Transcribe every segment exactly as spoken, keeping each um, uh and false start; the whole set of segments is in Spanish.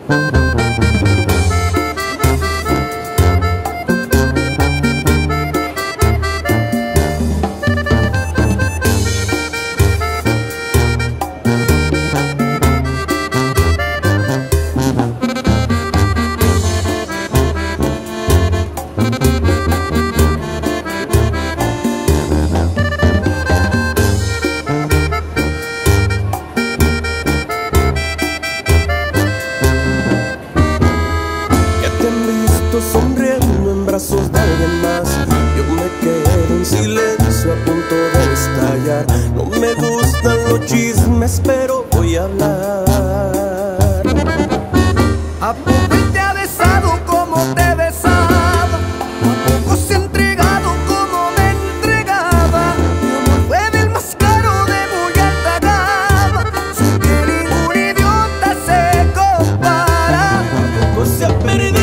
Sonriendo en brazos de alguien más, yo me quedo en silencio a punto de estallar. No me gustan los chismes, pero voy a hablar. ¿A poco él te ha besado como te he besado? ¿A poco se ha entregado como me entregaba? Mi amor fue del más caro de muy alta gama. Sé que ningún idiota se compara. ¿A poco se ha perdido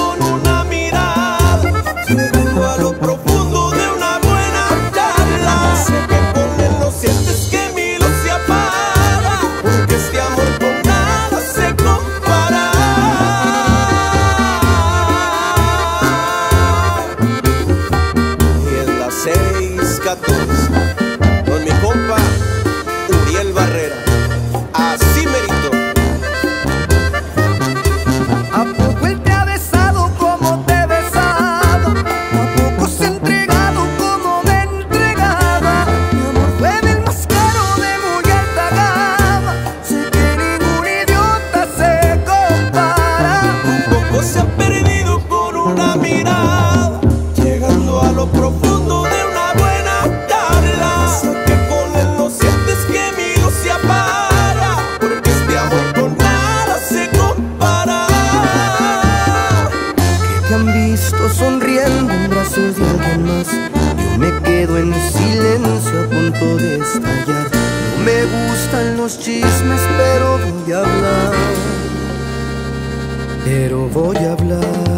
llegando a lo profundo de una buena charla? Sé que con él no sientes que mi luz se apaga, porque este amor con nada se compara. Y en las seis catorce con mi compa Uriel Barrera, así merito. ¿A poco él te ha besado como te he besado? ¿A poco se ha entregado como me entregaba? Mi amor fue del más caro de muy alta gama. Sé que ningún idiota se compara. Un poco se ha perdido con una mirada, llegando a lo profundo de una buena charla. Sé que con él no sientes que mi luz se apaga, porque este amor con nada se compara. Te han visto sonriendo en brazos de alguien más, yo me quedo en silencio a punto de estallar. No me gustan los chismes, pero voy a hablar, pero voy a hablar.